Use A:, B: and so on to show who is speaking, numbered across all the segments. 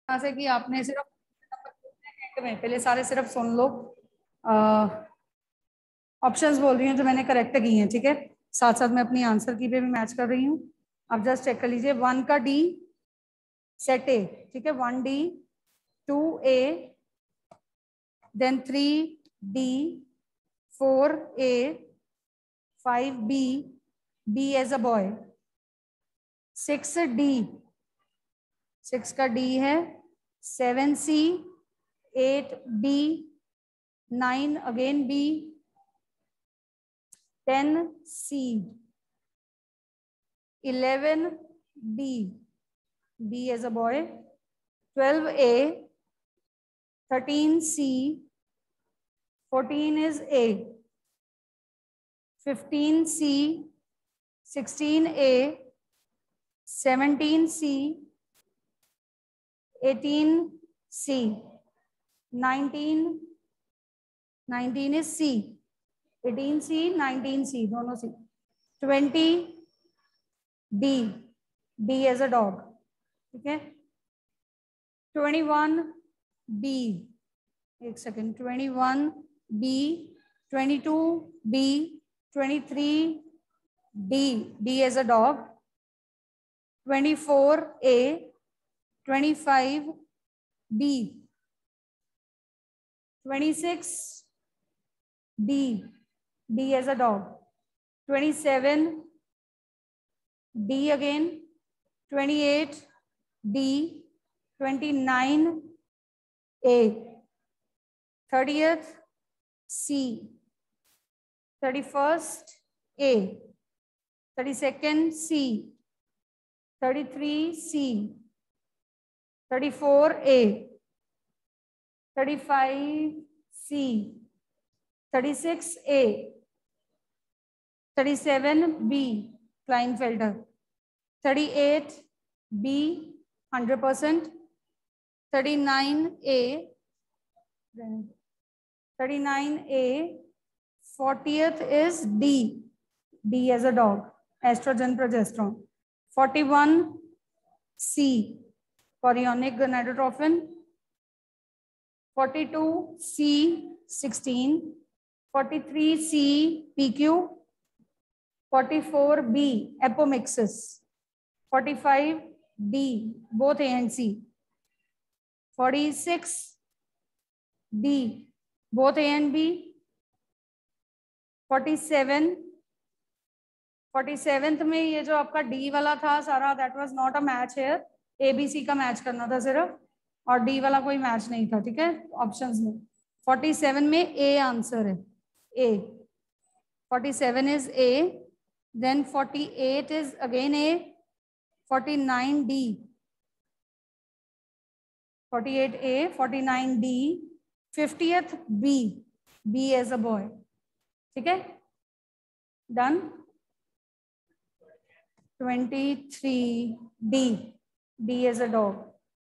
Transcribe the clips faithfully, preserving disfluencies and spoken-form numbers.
A: यहाँ से कि आपने सिर्फ में पहले सारे सिर्फ सुन लो, ऑप्शंस बोल रही हूँ जो मैंने करेक्ट की हैं, ठीक है। साथ साथ मैं अपनी आंसर की पे भी मैच कर रही हूँ। अब जस्ट चेक कर लीजिए। वन का डी सेट ए, ठीक है, one D, two A, then three D, four A, five B, B as a boy, six D, six का डी है, seven C, eight B, nine again B, ten C, eleven B, B as a boy, twelve A, thirteen C, fourteen is A, fifteen C, sixteen A, seventeen C, eighteen C, nineteen, nineteen is C, eighteen C, nineteen C, दोनों C, twenty D, D as a dog, ठीक है, twenty-one B, एक second, twenty-one B, twenty-two B, twenty-three D, D as a dog, twenty-four A, twenty-five B, twenty-six D, D as a dog, twenty-seven D again, twenty-eight D, twenty-nine A, thirtieth C, thirty-first A, thirty-second C, thirty-three C, thirty-four A, thirty-five C, thirty-six A, thirty-seven B, Kleinfelder, thirty-eight B, one hundred percent, thirty-nine A, thirty-nine A, fortieth is D, D as a dog, estrogen, progesterone, forty-one C, chorionic gonadotrophin, forty-two C, sixteen, forty-three C, P Q, forty-four B, apomixis, forty-five D, both A and C, forty-six D, both A and B, forty-seven, forty-seventh में ये जो आपका D वाला था सारा, that was not a match here, A B C का match करना था सिर्फ, और D वाला कोई मैच नहीं था, ठीक है, ऑप्शंस में। forty-seven में A आंसर है, A, forty-seven is A, then forty-eight is again A, forty-nine D, forty-eight A, forty-nine D, fiftieth B, B as a boy, ठीक है, done. twenty-three D, D as a dog,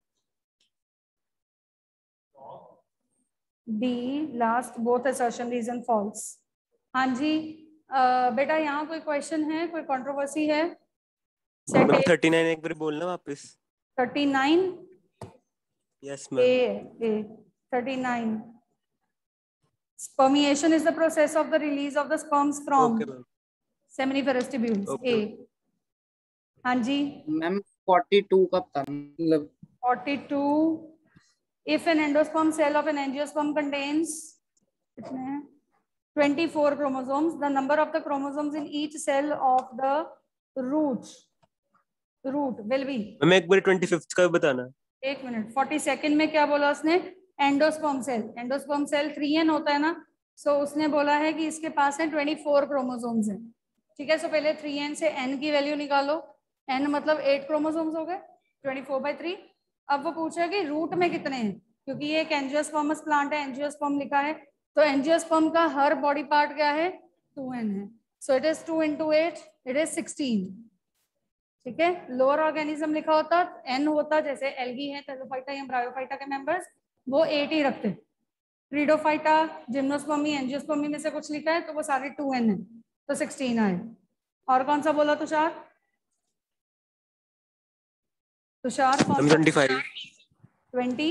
A: D last, both assertion reason false। हाँ जी, uh, बेटा यहाँ कोई question है, कोई controversy है?
B: Ma'am thirty-nine एक बार बोलना वापस।
A: thirty-nine
B: yes ma'am.
A: A, A, thirty-nine, spermiation is the process of the release of the sperms from
B: okay,
A: seminiferous tubules, okay. A, हाँ जी
C: मैम forty-two कब था मतलब?
A: forty-two, if an endosperm cell of an angiosperm contains twenty-four chromosomes, the number of the chromosomes in each cell of the root root will be,
B: ma'am एक बार twenty-fifth का बताना।
A: एक मिनट, forty-second में क्या बोला उसने? Endosperm cell, endosperm cell three N होता है ना, सो so, उसने बोला है कि इसके पास है twenty-four क्रोमोसोम्स हैं, ठीक है। सो so, पहले थ्री एन से n की वैल्यू निकालो, n मतलब एट क्रोमोसोम्स हो गए, twenty-four by three। अब वो पूछा कि रूट में कितने हैं, क्योंकि ये एक एंजियोस्पर्मस प्लांट है, एंजियोस्पर्म लिखा है, तो एंजियोस्पर्म का हर बॉडी पार्ट क्या है? टू एन है, so it is two into eight, it is sixteen, ठीक है। लोअर ऑर्गेनिज्म लिखा होता एन होता, जैसे एल्गी है, टेलोफाइटा या ब्रायोफाइटा के मेंबर्स, वो एट ही रखते। ट्रीडोफाइटा, जिम्नोस्पर्मी, एंजियोस्पर्मी में से कुछ लिखा है तो वो सारे टू एन है, तो सिक्सटीन आए। और कौन सा बोला तुषार? तुषार कौन?
B: twenty-five
A: twenty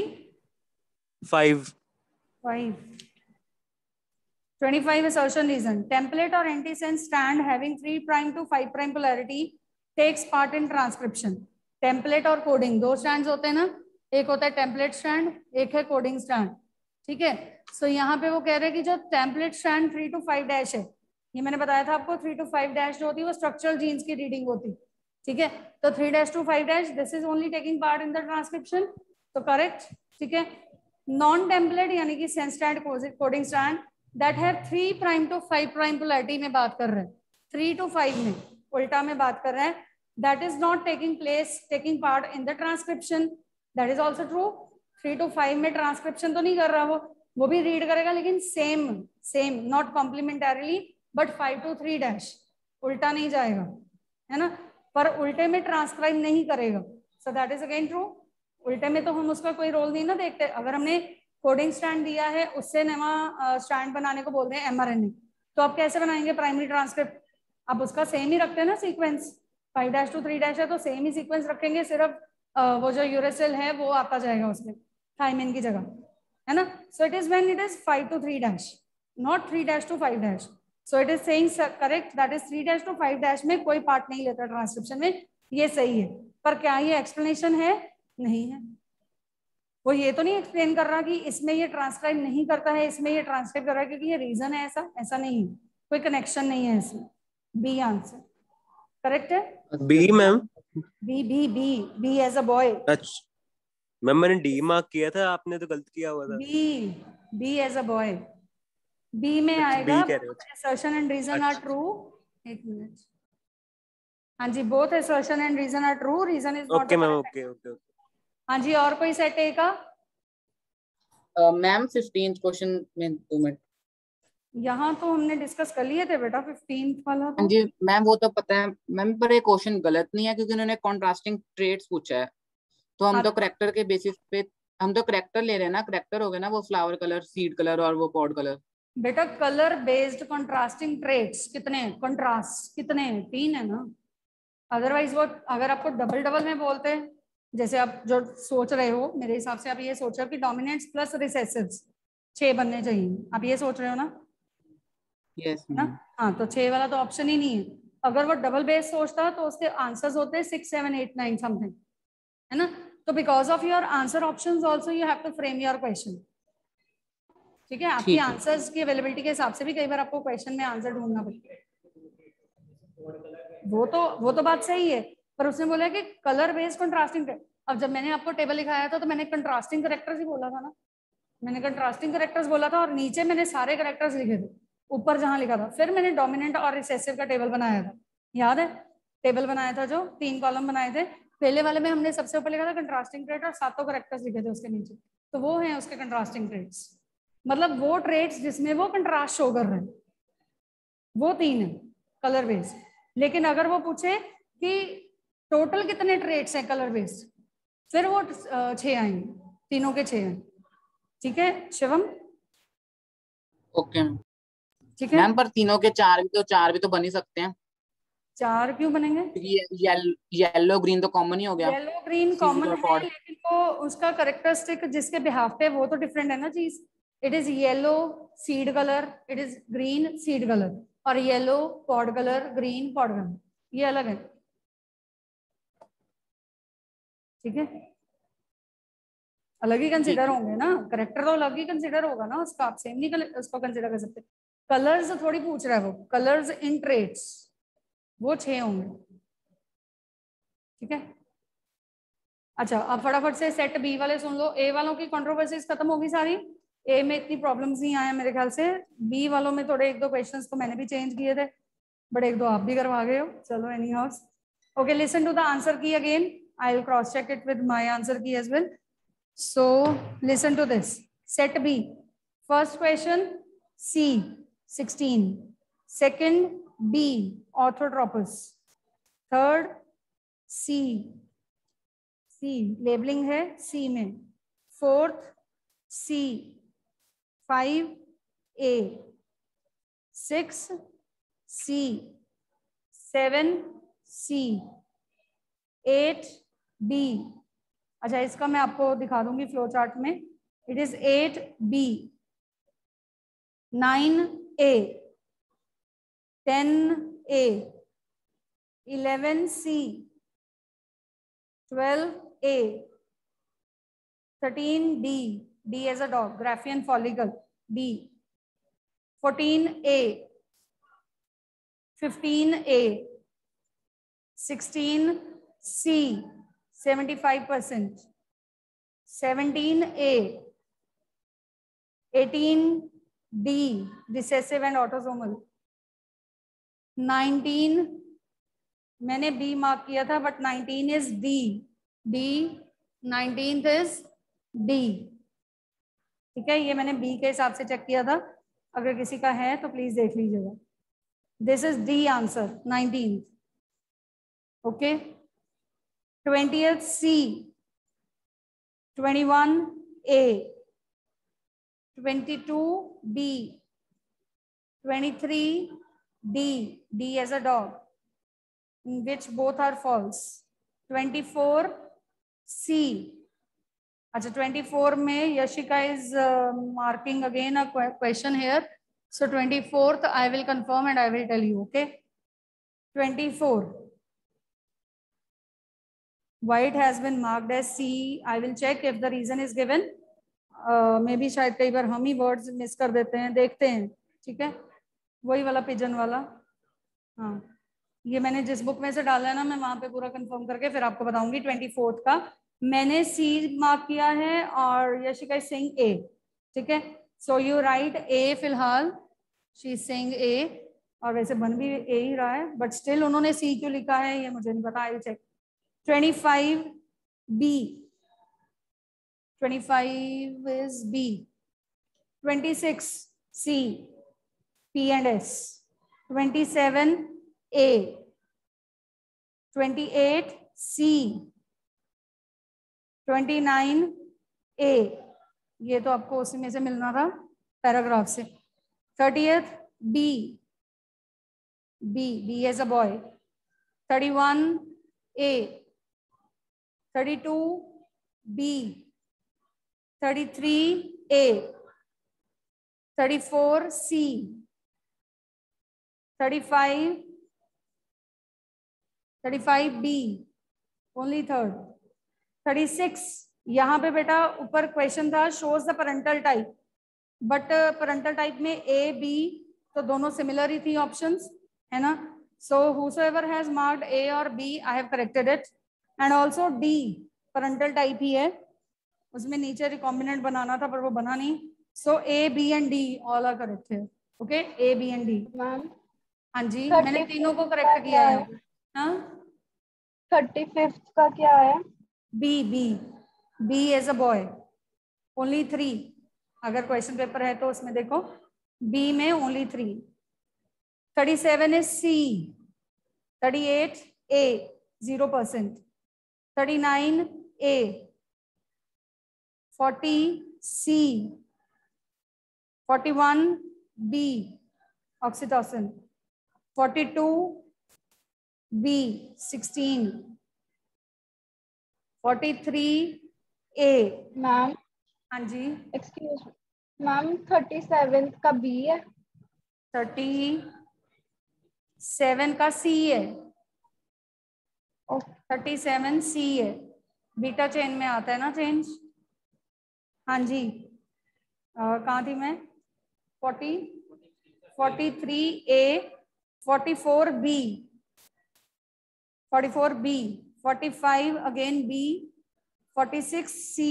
B: five
A: five twenty-five assertion reason. Template or antisense strand having three prime to five prime polarity takes part in transcription. Template और coding दो strands होते हैं ना, एक होता है template strand, एक है coding strand. ठीक है, so यहाँ पे वो कह रहे हैं कि जो template strand three to five dash है, ये मैंने बताया था आपको, three to five dash जो होती है वो structural genes की reading होती, ठीक है, तो three dash to five dash this is only taking part in the transcription, तो correct, ठीक है. Non template यानी कि sense strand coding strand that have three prime to five prime polarity में बात कर रहे हैं, three to five में उल्टा में बात कर रहे हैं, that is not taking place taking part in the transcription. That is also true. three to five में transcription तो नहीं कर रहा, वो वो भी read करेगा लेकिन same same not complementarily but five to three dash उल्टा नहीं जाएगा, है ना, पर उल्टे में transcribe नहीं करेगा. So that is again true. उल्टे में तो हम उसका कोई रोल नहीं ना देखते. अगर हमने कोडिंग स्ट्रैंड दिया है, उससे नवा स्ट्रैंड बनाने को बोलते हैं एमआरएनए, तो आप कैसे बनाएंगे प्राइमरी ट्रांसक्रिप्ट? आप उसका सेम ही रखते हैं ना sequence, five dash two three dash है तो सेम ही सीक्वेंस रखेंगे, सिर्फ वो जो यूरेसिल है वो आता जाएगा उसमें थाइमिन की जगह, है ना. So it is when it is five two three dash, not three dash two five dash. So it is saying correct that is three dash two five dash में कोई पार्ट नहीं लेता ट्रांसक्रिप्शन में, ये सही है. पर क्या ये एक्सप्लेनेशन है? नहीं है. वो ये तो नहीं एक्सप्लेन कर रहा कि इसमें ये ट्रांसक्राइब नहीं करता है, इसमें ये ट्रांसक्राइब कर रहा है क्योंकि ये रीजन है, ऐसा ऐसा नहीं है, कोई कनेक्शन नहीं है इसमें. बी आंसर करेक्ट है.
B: B ma'am,
A: B B B B as a boy.
B: अच्छा मैम मैंने डी मार्क किया था, आपने तो गलत किया हुआ था.
A: B B as a boy, B में आएगा assertion and reason are true. एक मिनट, हाँ जी, both assertion and reason are true, reason is not.
B: Okay ma'am, okay okay.
A: हाँ जी, और कोई सेट ए का?
C: मैम फिफ्टीन क्वेश्चन में दो मिनट.
A: यहाँ तो हमने डिस्कस कर लिए थे बेटा फिफ्टीन वाला तो.
C: हाँ जी मैम, वो तो पता है मैम, पर ये क्वेश्चन गलत नहीं है क्योंकि उन्होंने कॉन्ट्रास्टिंग ट्रेट्स पूछा है, तो हम तो करेक्टर के बेसिस पे हम तो करेक्टर ले रहे हैं ना. करेक्टर हो गया ना वो फ्लावर कलर, सीड कलर और वो पॉड कलर.
A: बेटा कलर बेस्ड कॉन्ट्रास्टिंग ट्रेट्स कितने, कॉन्ट्रास्ट कितने, तीन है ना. अदरवाइज वो अगर आपको डबल डबल में बोलते हैं, जैसे आप जो सोच रहे हो, मेरे हिसाब से आप ये सोच रहे हो कि डोमिनेंट्स प्लस रिसेसिव्स छह बनने चाहिए, आप ये सोच रहे हो ना?
C: यस
A: ना, हाँ, तो छह वाला तो ऑप्शन ही नहीं है. अगर वो डबल बेस सोचता तो उसके आंसर्स होते हैं six seven eight nine something, है ना. तो because of your answer options also you have to frame your question. ठीक है, आपकी आंसर्स की अवेलेबिलिटी के हिसाब से भी कई बार आपको क्वेश्चन में आंसर ढूंढना पड़ता है. वो तो वो तो बात सही है, पर उसने बोला कि कलर बेस्ड कंट्रास्टिंग. अब जब मैंने आपको टेबल लिखाया था तो मैंने कंट्रास्टिंग करेक्टर्स ही बोला था ना, मैंने कंट्रास्टिंग करेक्टर्स बोला था और नीचे मैंने सारे करेक्टर्स लिखे थे, ऊपर जहां लिखा था. फिर मैंने डोमिनेंट और रिसेसिव का टेबल बनाया था, याद है? टेबल बनाया था जो तीन कॉलम बनाए थे. पहले वाले में हमने सबसे ऊपर लिखा था कंट्रास्टिंग ट्रेट और सातों करेक्टर्स लिखे थे उसके नीचे, तो वो हैं उसके कंट्रास्टिंग ट्रेट्स. मतलब वो ट्रेट्स जिसमें वो कंट्रास्ट शो कर रहे हैं, वो तीन है कलर बेस्ड. लेकिन अगर वो पूछे कि टोटल कितने ट्रेट्स हैं कलर बेस्ड, फिर वो छह आएंगे, तीनों के छह हैं. ठीक है शिवम?
C: ओके
A: ठीक है
C: मैम, पर तीनों के चार भी तो चार भी तो बन ही सकते हैं.
A: चार क्यों बनेंगे?
C: ये येलो ग्रीन तो कॉमन ही हो गया.
A: येलो ग्रीन कॉमन है, लेकिन वो उसका करेक्टरिस्टिक जिसके बिहाफ पे वो तो डिफरेंट है ना चीज. It is yellow seed colour, it is green seed colour, और yellow pod colour, green pod colour, ये अलग है. ठीक है, अलग ही कंसिडर होंगे ना, करेक्टर तो अलग ही कंसिडर होगा ना उसका, आप सेम नहीं उसको कंसिडर कर सकते. कलर्स थोड़ी पूछ रहा है वो, कलर्स इन ट्रेट्स वो छह होंगे. ठीक है, अच्छा अब फटाफट से सेट बी वाले सुन लो. ए वालों की कंट्रोवर्सीज खत्म होगी सारी, ए में इतनी प्रॉब्लम्स नहीं आए मेरे ख्याल से. बी वालों में थोड़े एक दो क्वेश्चंस तो मैंने भी चेंज किए थे, बट एक दो आप भी करवा गए हो. चलो anyhow. Okay, listen to the answer key again. I will cross check it with my answer key as well. So listen to this. Set B, first question C sixteen, second B orthotropous, third C, C labelling है C में, fourth C, five A, six C, seven C, eight B, अच्छा, इसका मैं आपको दिखा दूंगी flow chart में. It is eight B, nine A, ten A, eleven C, twelve A, thirteen D, D as a dog, Graafian follicle D, fourteen A, fifteen A, sixteen C, seventy-five percent, seventeen A, eighteen D, recessive and autosomal, nineteen मैंने B mark किया था but nineteen is D, D, nineteenth is D. ठीक है, ये मैंने B के हिसाब से चेक किया था, अगर किसी का है तो प्लीज देख लीजिएगा. This is D answer, nineteenth. Okay, twentieth C, twenty-one A, twenty-two B, twenty-three D, D as a dog, in which both are false. twenty-four C. अच्छा, twenty-four में Yashika is uh, marking again a question here. So twenty-fourth I will confirm and I will tell you. Okay. twenty-four. White has been marked as C. I will check if the reason is given. Uh, maybe शायद कई बार हम ही words miss कर देते हैं, देखते हैं. ठीक है, वही वाला पिजन वाला. हाँ, ये मैंने जिस बुक में से डाला है ना, मैं वहां पे पूरा कंफर्म करके फिर आपको बताऊंगी. ट्वेंटी फोर्थ का मैंने सी मार्क किया है और यशिका इज सेइंग ए. ठीक है, सो यू राइट ए फिलहाल. शी इज सेइंग ए, और वैसे बन भी ए ही रहा है, बट स्टिल उन्होंने सी क्यों लिखा है ये मुझे नहीं पता. I check. twenty-five B, twenty-five is B, twenty-six C, P and S, twenty-seven A, twenty-eight C, twenty-nine A. ये तो आपको उसी में से मिलना था पैराग्राफ से. thirtieth B, B, B as a boy, thirty-one A, thirty-two B, thirty-three A, thirty-four C, thirty-five, thirty-five B, only third, thirty-six. यहाँ पे बेटा ऊपर क्वेश्चन था shows the parental type, but parental type में A B तो दोनों similar ही थी options, है ना. So whosoever has marked A or B, I have corrected it. And also D parental type ही है, उसमें नीचे रिकॉम्बिनेंट बनाना था पर वो बना नहीं. So A, B and D all are correct here. Okay, A, B and D. Ma'am हाँ जी, मैंने तीनों को करेक्ट किया है. हाँ,
D: थर्टी फिफ्थ का क्या है?
A: B, B, B as a boy, only three. अगर क्वेश्चन पेपर है तो उसमें देखो B में only three. thirty-seven is C, thirty-eight A, zero percent, thirty-nine A, forty C, forty-one B, oxytocin, forty-two B, sixteen, forty-three A.
D: Ma'am
A: हाँ जी,
D: excuse ma'am, thirty seven का B है,
A: थर्टी सेवन का सी है, thirty seven सी है. Beta chain में आता है ना चेंज. हाँ जी, कहाँ थी मैं? Forty, forty three A, forty four B, forty four B, forty five again B, forty six C,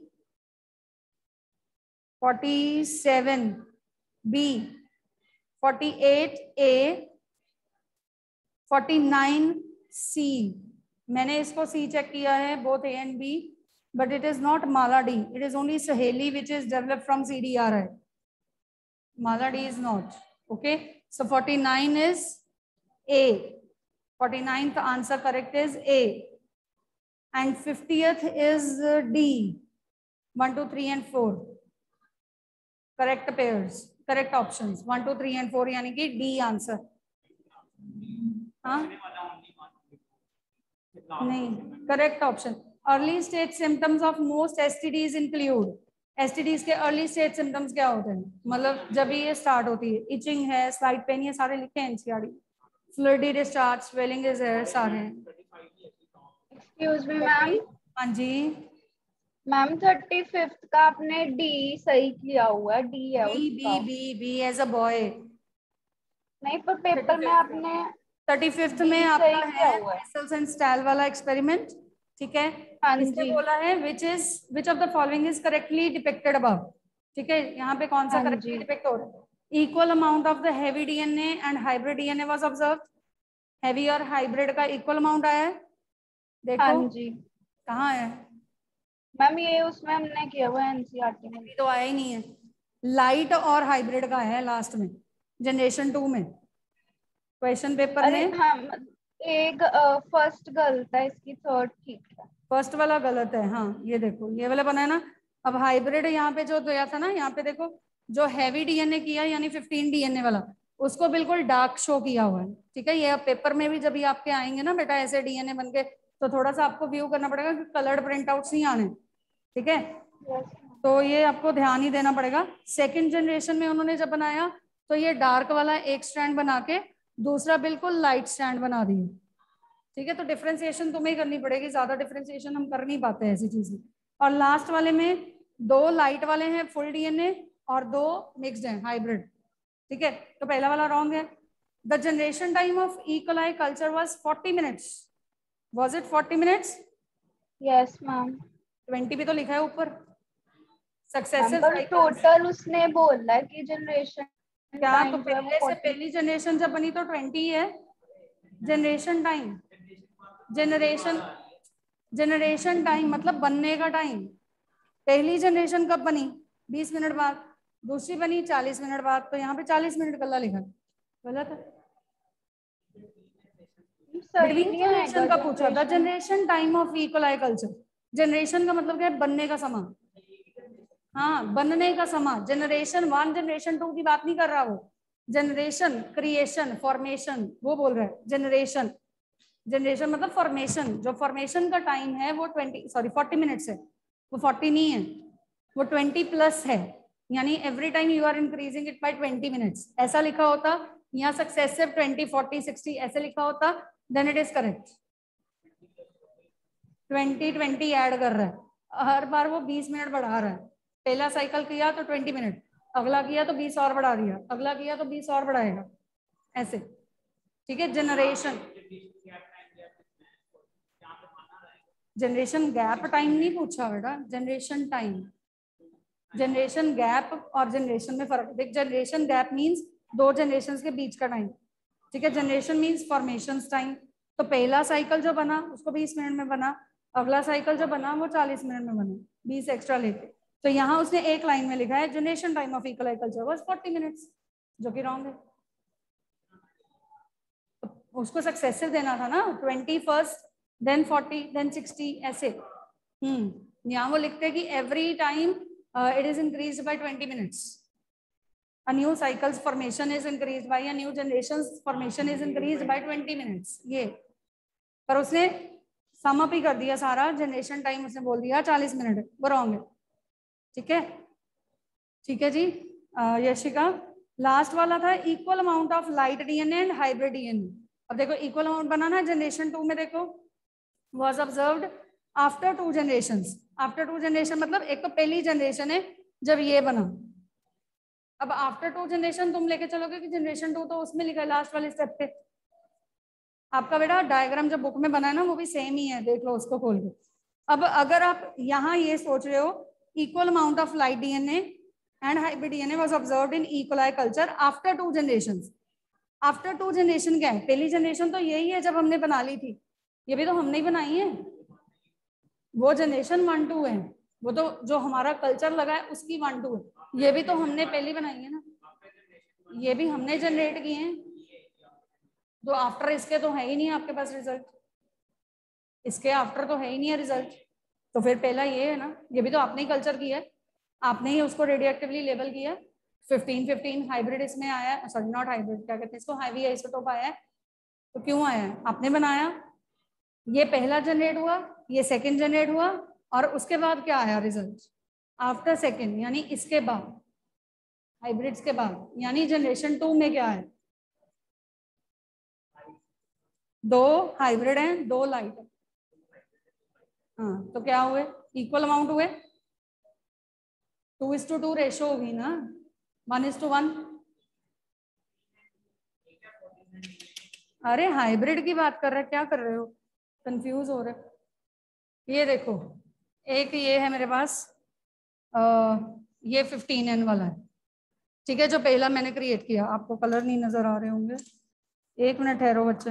A: forty seven B, forty eight A, forty nine C. मैंने इसको सी चेक किया है, both A and B, but it is not Mala D. It is only Saheli which is developed from C D R I. Mala D is not. Okay, so forty nine is A. forty-ninth answer correct is A. And fiftieth is D. one, two, three and four. Correct pairs, correct options. one, two, three and four यानी कि D answer. हाँ? नहीं, correct option. Early stage symptoms of most STDs include, STDs के early stage symptoms क्या होते हैं, मतलब जब ये स्टार्ट होती है, इचिंग है, स्लाइड पेन, ये सारे लिखे हैं NCERT, fluidy discharge, swelling is है, सारे हैं।
D: Excuse me ma'am.
A: हाँ जी
D: मैम थर्टी फिफ्थ का आपने डी सही किया हुआ है, डी है
A: बी
D: उसका।
A: B B B as a boy.
D: नहीं पर पेपर में आपने
A: थर्टी फिफ्थ में
D: सही
A: आपका
D: किया
A: है
D: हुआ है।
A: बेसल्स एंड स्टाइल वाला एक्सपेरिमेंट, ठीक है।
D: हाँ
A: इसने
D: जी
A: बोला है which is which of the following is correctly depicted above, ठीक है। यहाँ पे कौन सा
D: हाँ
A: करेक्टली
D: जी
A: डिपिक्ट हो रहा है, equal amount of the heavy DNA and hybrid DNA was observed, heavy और हाइब्रिड का इक्वल अमाउंट आया है,
D: हाँ
A: देखो
D: जी
A: कहाँ है,
D: मैम ये उसमें हमने किया हुआ है एनसीईआरटी में।
A: अभी तो आया ही नहीं है। लाइट और हाइब्रिड का है लास्ट में, जनरेशन टू में क्वेश्चन पेपर
D: अरे
A: में।
D: हाँ एक फर्स्ट गलत है, इसकी थर्ड ठीक है।
A: फर्स्ट वाला गलत है, हाँ ये देखो ये वाला बना है ना। अब हाइब्रिड यहाँ पे जो दिया था ना, यहाँ पे देखो जो हैवी डीएनए किया यानी फिफ्टीन डीएनए वाला, उसको बिल्कुल डार्क शो किया हुआ है, ठीक है। ये अब पेपर में भी जब ये आपके आएंगे ना बेटा ऐसे डीएनए बन के, तो थोड़ा सा आपको व्यू करना पड़ेगा कि कलर्ड प्रिंट आउट्स नहीं आने, ठीक है। तो ये आपको ध्यान ही देना पड़ेगा। सेकेंड जनरेशन में उन्होंने जब बनाया तो ये डार्क वाला एक स्ट्रैंड बना के दूसरा बिल्कुल लाइट स्ट्रैंड बना दिए, ठीक है। तो डिफरेंशिएशन तुम्हें करनी पड़ेगी, ज्यादा डिफरेंशिएशन हम कर नहीं पाते ऐसी चीजें। और लास्ट वाले में दो लाइट वाले हैं फुल डीएनए और दो मिक्स्ड हैं हाइब्रिड, ठीक है। तो पहला वाला रॉन्ग है। The generation time of E coli culture was forty minutes, was it forty minutes?
D: Yes ma'am.
A: Twenty भी तो लिखा है ऊपर।
D: मैम
A: सक्सेसिव
D: पर
A: साइकिल्स
D: टोटल उसने बोला है कि जनरेशन
A: क्या, तो
D: टाइम जो है वो
A: पहले से
D: फोर्टी।
A: पहली जनरेशन जब बनी तो ट्वेंटी है generation time. Generation generation time मतलब बनने का टाइम। पहली जनरेशन कब बनी? बीस मिनट बाद। दूसरी बनी चालीस मिनट बाद, तो यहाँ पे चालीस मिनट गला लिखा है, गलत है।
D: सही
A: बिटवीन
D: नहीं
A: जनरेशन
D: आएगा
A: का पूछा था,
D: generation.
A: Generation time of E coli culture. Generation का मतलब क्या है? बनने का समय, हाँ बनने का समय। जनरेशन वन जनरेशन टू की बात नहीं कर रहा वो, जनरेशन क्रिएशन फॉर्मेशन वो बोल रहा है। जनरेशन जनरेशन मतलब फॉर्मेशन, जो फॉर्मेशन का टाइम है वो ट्वेंटी सॉरी फोर्टी मिनट्स है, वो फोर्टी नहीं है, वो ट्वेंटी प्लस है। यानी every time you are increasing it by twenty minutes, ऐसा लिखा होता, यहाँ सक्सेसिव ट्वेंटी फोर्टी सिक्सटी ऐसे लिखा होता, then it is correct. Twenty twenty add कर रहा है, हर बार वो बीस मिनट बढ़ा रहा है। पहला साइकिल किया तो ट्वेंटी मिनट, अगला किया तो बीस और बढ़ा दिया, अगला किया तो बीस और बढ़ाएगा, ऐसे, ठीक है। जनरेशन जनरेशन गैप टाइम नहीं पूछा बेटा, जनरेशन टाइम। जनरेशन गैप और जनरेशन में फर्क देख। जनरेशन गैप मींस दो जनरेशन के बीच का टाइम, ठीक है। Generation means formation time. तो पहला साइकिल जो बना उसको बीस मिनट में बना, अगला साइकिल जो बना वो चालीस मिनट में बना, बीस एक्स्ट्रा लेके। तो यहाँ उसने एक लाइन में लिखा है generation time of equal culture was forty minutes, जो कि रॉन्ग है। तो उसको सक्सेसिव देना था ना, twenty first then forty then sixty ऐसे। हम्म यहाँ वो लिखते हैं कि every time it is increase by twenty minutes, a new cycles formation is increased by a new generations formation is increased by twenty minutes। ये पर उसने सम अप ही कर दिया सारा, जनरेशन टाइम उसने बोल दिया चालीस मिनट, वो रॉन्ग है, ठीक है। ठीक है जी यशिका। लास्ट वाला था equal amount of light DNA and hybrid DNA. अब देखो इक्वल अमाउंट बना ना जनरेशन टू में, देखो was observed after two generations। After two generation मतलब एक तो पहली जनरेशन है जब ये बना। अब आफ्टर टू जनरेशन तुम लेके चलोगे कि जनरेशन टू तो उसमें लिखा है लास्ट वाले स्टेप पे। आपका बेटा डायग्राम जो बुक में बना है ना वो भी सेम ही है, देख लो उसको खोल के। अब अगर आप यहाँ ये सोच रहे हो equal amount of light DNA and hybrid DNA was observed in E coli culture after two generations. After two generation क्या है? पहली जनरेशन तो यही है जब हमने बना ली थी, ये भी तो हमने ही बनाई है। वो जनरेशन वन टू है, वो तो जो हमारा कल्चर लगा है उसकी वन टू है, ये भी तो हमने पहले बनाई है ना, ये भी हमने जनरेट किए हैं। तो आफ्टर इसके तो है ही नहीं आपके पास रिजल्ट, इसके आफ्टर तो है ही नहीं है रिजल्ट। तो फिर पहला ये है ना, ये भी तो आपने ही कल्चर किया है, आपने ही उसको रेडियोएक्टिवली लेबल किया। फिफ्टीन फिफ्टीन हाइब्रिड इसमें आया, सॉरी नॉट हाइब्रिड, क्या कहते हैं इसको, हैवी आइसोटोप आया है। तो क्यों आया है? आपने बनाया। ये पहला जनरेट हुआ, ये सेकंड जनरेट हुआ और उसके बाद क्या आया रिजल्ट आफ्टर सेकंड, यानी इसके बाद हाइब्रिड्स के बाद, यानी जनरेशन टू में क्या है, दो हाइब्रिड हैं दो लाइट है। हाँ तो क्या हुए, इक्वल अमाउंट हुए, two is to two ratio होगी ना, वन इज टू वन। अरे हाइब्रिड की बात कर रहे, क्या कर रहे हो, कंफ्यूज हो रहे। ये देखो एक ये है मेरे पास, आ, ये फिफ्टीन एन वाला है, ठीक है, जो पहला मैंने क्रिएट किया। आपको कलर नहीं नजर आ रहे होंगे, एक मिनट ठहरो बच्चे।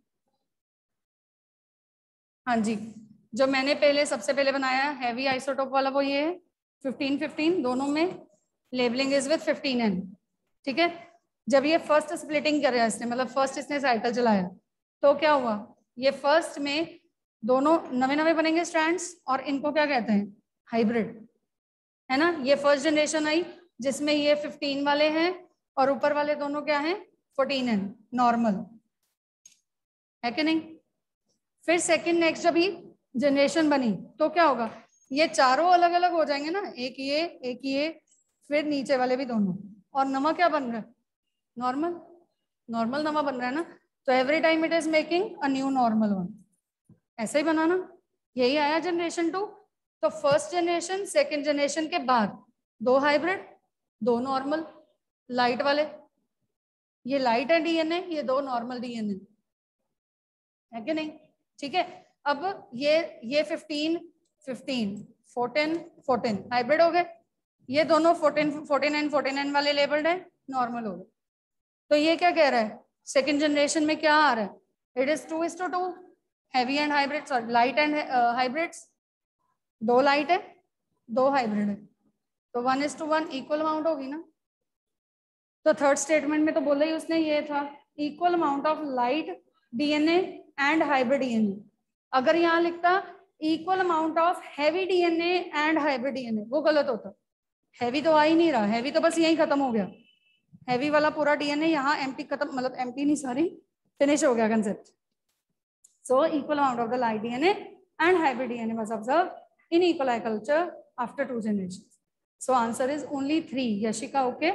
A: हाँ जी, जो मैंने पहले सबसे पहले बनाया हैवी आइसोटोप वाला वो ये है फिफ्टीन फिफ्टीन, दोनों में labelling is with fifteen N, ठीक है। जब ये फर्स्ट स्प्लिटिंग कर इसने, मतलब फर्स्ट इसने साइकिल चलाया, तो क्या हुआ, ये फर्स्ट में दोनों नवे नवे बनेंगे स्ट्रैंड्स, और इनको क्या कहते हैं, हाइब्रिड, है ना। ये फर्स्ट जनरेशन आई जिसमें ये फिफ्टीन वाले हैं और ऊपर वाले दोनों क्या हैं, फोर्टीन एन नॉर्मल, है कि नहीं। फिर सेकंड नेक्स्ट जब ही जनरेशन बनी तो क्या होगा, ये चारों अलग अलग हो जाएंगे ना, एक ये एक ये, फिर नीचे वाले भी दोनों, और नमा क्या बन रहा है, नॉर्मल, नॉर्मल नमा बन रहा है ना। तो every time it is making a new normal one, ऐसा ही बनाना, यही आया जनरेशन टू। तो फर्स्ट जनरेशन सेकंड जनरेशन के बाद दो हाइब्रिड दो नॉर्मल लाइट वाले, ये लाइट है डीएनए, ये दो नॉर्मल डीएनए, है कि नहीं, ठीक है। अब ये ये fifteen fifteen fourteen fourteen hybrid हो गए, ये दोनों fourteen fourteen and fourteen N वाले लेबल्ड है नॉर्मल हो गए। तो ये क्या कह रहा है, सेकंड जनरेशन में क्या आ रहा है, it is two is to two, heavy and hybrid, sorry light and hybrids, दो लाइट है दो हाइब्रिड है, तो one is to one equal amount होगी ना। तो थर्ड स्टेटमेंट में तो बोला ही उसने ये था, equal amount of light DNA and hybrid DNA. अगर यहाँ लिखता equal amount of heavy DNA and hybrid DNA, वो गलत होता, हैवी तो आ ही नहीं रहा, हैवी तो बस यही खत्म हो गया, हैवी वाला पूरा डीएनए यहाँ एम्प्टी खत्म, मतलब एम्प्टी नहीं सॉरी फिनिश हो गया concept. So equal amount of the light DNA and hybrid DNA was observed in equal culture after two generation. So answer is only three. Yashika okay?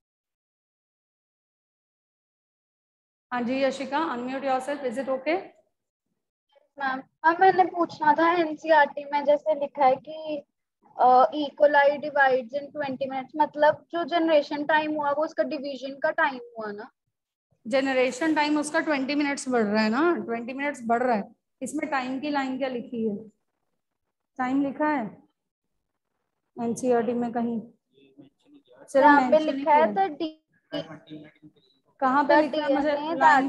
A: हाँ जी Yashika, unmute yourself, is it okay?
D: Ma'am अब मैंने पूछना था, NCERT में जैसे लिखा है कि equally divides in twenty minutes, मतलब जो जनरेशन टाइम हुआ वो उसका डिवीजन का टाइम हुआ ना।
A: जनरेशन टाइम उसका ट्वेंटी मिनट्स बढ़ रहा है ना, ट्वेंटी मिनट्स बढ़ रहा है। इसमें टाइम की लाइन क्या लिखी है, टाइम लिखा है एनसीईआरटी में कहीं? सिर्फ
D: यहाँ पे
A: मेंशन
D: लिखा है तो डी
A: कहाँ पे लिखा है, मुझे line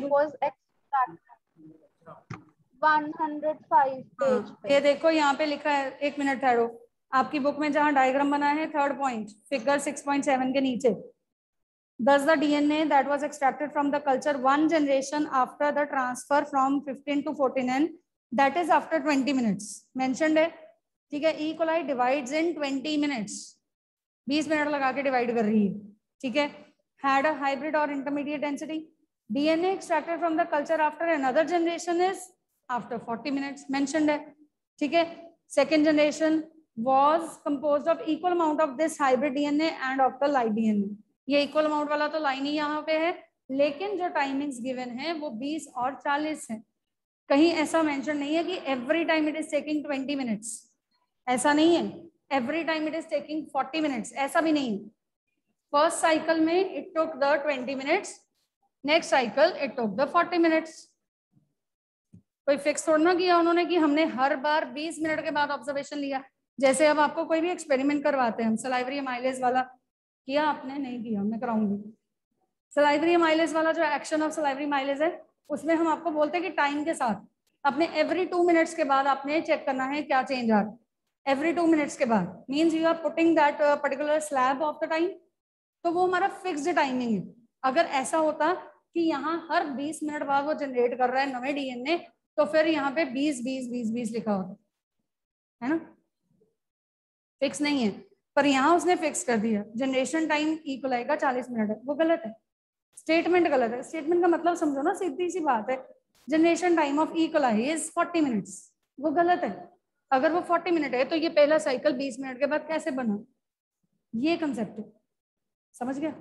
D: one hundred five page पे।
A: ये देखो यहाँ पे लिखा है, एक मिनट ठहरो, आपकी बुक में जहाँ डायग्राम बना है third point figure six point seven के नीचे, thus the D N A that was extracted from the culture one generation after the transfer from fifteen to fourteen N, that is after twenty minutes mentioned है, ठीक है। E. coli divides in twenty minutes, बीस minute लगा के divide कर रही है, ठीक है। had a hybrid or intermediate density, D N A extracted from the culture after another generation is after forty minutes mentioned है, ठीक है। second generation was composed of equal amount of this hybrid D N A and of the light D N A, ये equal amount वाला तो line ही यहाँ पे है, लेकिन जो टाइमिंग्स गिवन है वो बीस और चालीस है। कहीं ऐसा मेंशन नहीं है कि every time it is taking twenty minutes, ऐसा नहीं है। Every time it is taking forty minutes, ऐसा भी नहीं है। फर्स्ट साइकिल में it took the twenty minutes, next cycle it took the forty minutes. कोई फिक्स थोड़ा ना किया उन्होंने कि हमने हर बार बीस मिनट के बाद ऑब्जर्वेशन लिया। जैसे अब आपको कोई भी एक्सपेरिमेंट करवाते हैं हम, सलाइवरी अमाइलेज वाला किया आपने? नहीं किया, मैं कराऊंगी। सलाइवरी अमाइलेज वाला जो एक्शन ऑफ सलाइवरी अमाइलेज है, उसमें हम आपको बोलते हैं कि टाइम के साथ अपने एवरी टू मिनट्स के बाद आपने चेक करना है क्या चेंज आ रहा है। एवरी टू मिनट्स के बाद means you are putting that particular slab of the time, तो वो हमारा फिक्स्ड टाइमिंग है। अगर ऐसा होता कि यहाँ हर बीस मिनट बाद वो जनरेट कर रहा है नवे डीएनए, तो फिर यहाँ पे बीस बीस बीस बीस लिखा होता है ना, फिक्स नहीं है। पर यहाँ उसने फिक्स कर दिया जनरेशन टाइम इक्वल आएगा चालीस मिनट है, वो गलत है, स्टेटमेंट गलत है। स्टेटमेंट का मतलब समझो ना, सीधी सी बात है, generation time of equal is forty minutes, वो गलत है। अगर वो फोर्टी मिनट है तो ये पहला साइकिल बीस मिनट के बाद कैसे बना, ये कंसेप्ट है। समझ गया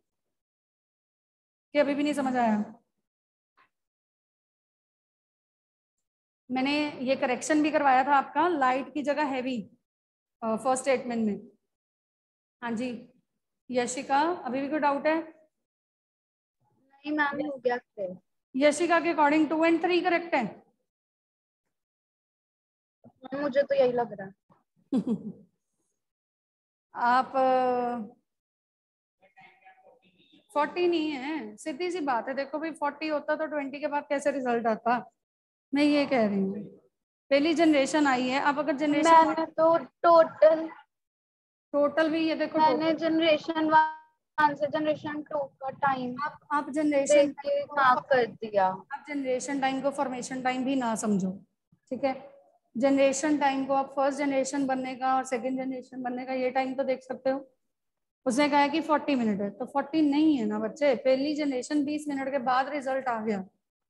A: कि अभी भी नहीं समझ आया? मैंने ये करेक्शन भी करवाया था आपका, लाइट की जगह हैवी फर्स्ट स्टेटमेंट में। हाँ जी यशिका, अभी भी कोई डाउट है?
D: नहीं मैम हो गया फिर।
A: यशिका के according to and three correct है?
D: मुझे तो यही लग रहा है।
A: आप फोर्टी नहीं है, सीधी सी बात है। देखो भाई फोर्टी होता तो ट्वेंटी के बाद कैसे रिजल्ट आता, मैं ये कह रही हूँ। पहली जनरेशन आई है, अब अगर जनरेशन
D: मैंने तो टोटल
A: टोटल भी ये देखो,
D: मैंने जनरेशन वन से जनरेशन टू का टाइम
A: आप आप जनरेशन
D: देख के मार्क कर दिया।
A: आप जनरेशन टाइम को फॉर्मेशन टाइम भी ना समझो, ठीक है? जनरेशन टाइम को आप फर्स्ट जनरेशन बनने का और सेकंड जनरेशन बनने का ये टाइम तो देख सकते हो। उसने कहा है कि फोर्टी मिनट है, तो फोर्टी नहीं है ना बच्चे, पहली जनरेशन बीस मिनट के बाद रिजल्ट आ गया।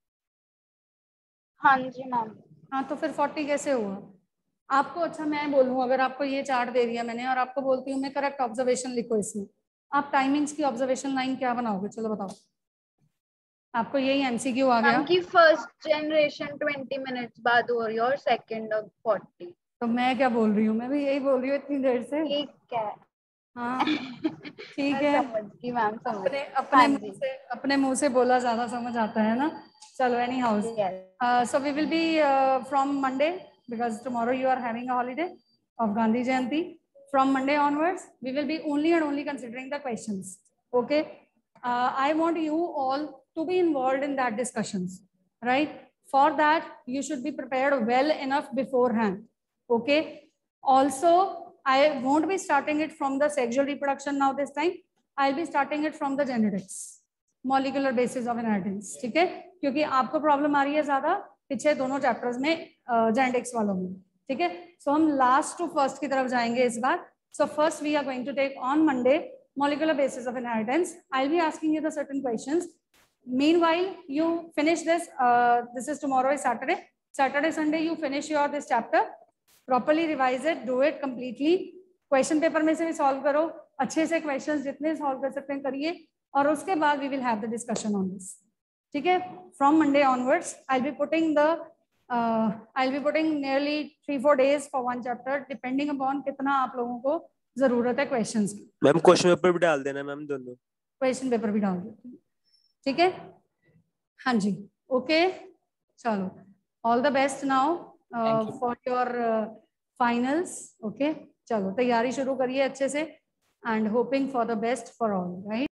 D: हाँ जी मैम।
A: हाँ तो फिर फोर्टी कैसे हुआ आपको? अच्छा मैं बोलूँ, अगर आपको ये चार्ट दे दिया मैंने और आपको बोलती हूँ मैं करेक्ट ऑब्जर्वेशन लिखो इसमें, आप टाइमिंग्स की ऑब्जर्वेशन लाइन क्या बनाओगे? चलो बताओ। आपको यही एमसीक्यू आ गया
D: कि फर्स्ट जनरेशन ट्वेंटी मिनट्स बाद हो रही है और सेकंड फोर्टी।
A: तो मैं क्या बोल रही हूँ? मैं भी यही बोल रही हूँ इतनी देर से।
D: ठीक है।
A: हाँ ठीक है,
D: समझ गई मैम, समझ।
A: अपने अपने मुंह से अपने मुंह से बोला ज्यादा समझ आता है ना। चलो anyhow, so we will be from Monday because tomorrow you are having a holiday of Gandhi Jayanti. From Monday onwards we will be only and only considering the questions. Okay, uh, I want you all to be involved in that discussions, right? For that you should be prepared well enough beforehand. Okay, also I won't be starting it from the sexual reproduction now this time. I'll be starting it from the genetics, molecular basis of inheritance. ठीक है, क्योंकि आपको problem आ रही है ज्यादा पीछे दोनों chapters में जेनेटिक्स वालों में, ठीक है? सो हम लास्ट टू फर्स्ट की तरफ जाएंगे इस बार। So first we are going to take on Monday molecular basis of inheritance. I'll be asking you the certain questions. Meanwhile, you finish this. Uh, this is tomorrow is Saturday. Saturday, Sunday, you finish your this chapter. Properly revise it. Do it completely. Question paper में से भी solve करो. अच्छे से questions जितने solve कर सकते हैं करिए. और उसके बाद we will have the discussion on this. ठीक है? From Monday onwards, I'll be putting the uh, I'll be putting nearly three four days for one chapter, depending upon कितना आप लोगों को जरूरत है क्वेश्चंस की।
B: मैम क्वेश्चन पेपर भी डाल देना मैम, दोनों
A: क्वेश्चन पेपर भी डाल देते, ठीक है? हाँ जी, ओके, चलो, all the best now for your finals. Okay, चलो तैयारी शुरू करिए अच्छे से and hoping for the best for all, right?